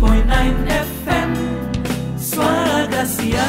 FM Suara Gracia.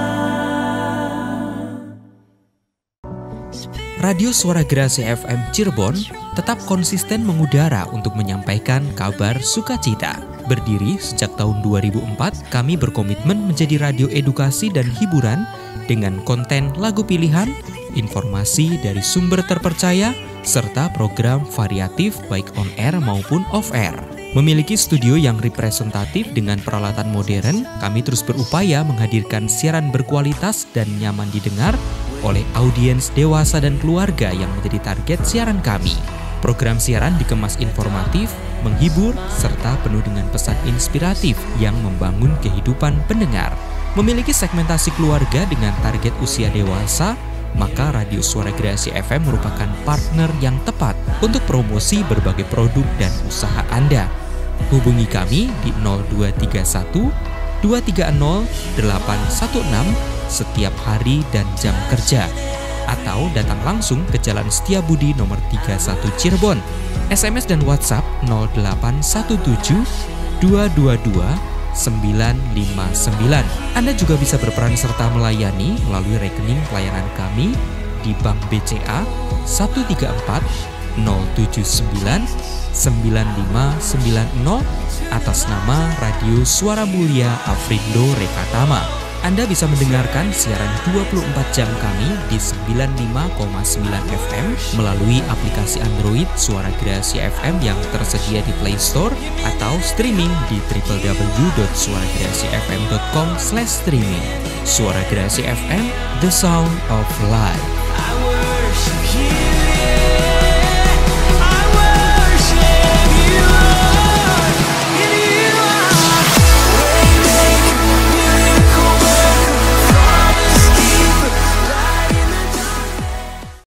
Radio Suara Gracia FM Cirebon tetap konsisten mengudara untuk menyampaikan kabar sukacita. Berdiri sejak tahun 2004, kami berkomitmen menjadi radio edukasi dan hiburan dengan konten lagu pilihan, informasi dari sumber terpercaya, serta program variatif baik on air maupun off air. Memiliki studio yang representatif dengan peralatan modern, kami terus berupaya menghadirkan siaran berkualitas dan nyaman didengar oleh audiens dewasa dan keluarga yang menjadi target siaran kami. Program siaran dikemas informatif, menghibur, serta penuh dengan pesan inspiratif yang membangun kehidupan pendengar. Memiliki segmentasi keluarga dengan target usia dewasa, maka Radio Suara Gracia FM merupakan partner yang tepat untuk promosi berbagai produk dan usaha Anda. Hubungi kami di 0231 230 816 setiap hari dan jam kerja, atau datang langsung ke Jalan Setiabudi nomor 31 Cirebon. SMS dan WhatsApp 0817 222 959. Anda juga bisa berperan serta melayani melalui rekening pelayanan kami di Bank BCA 134 079 9590 atas nama Radio Suara Mulia Afrindo Rekatama. Anda bisa mendengarkan siaran 24 jam kami di 95,9 FM melalui aplikasi Android Suara Gracia FM yang tersedia di Play Store atau streaming di www.suaragraciafm.com/streaming. Suara Gracia FM, the sound of life.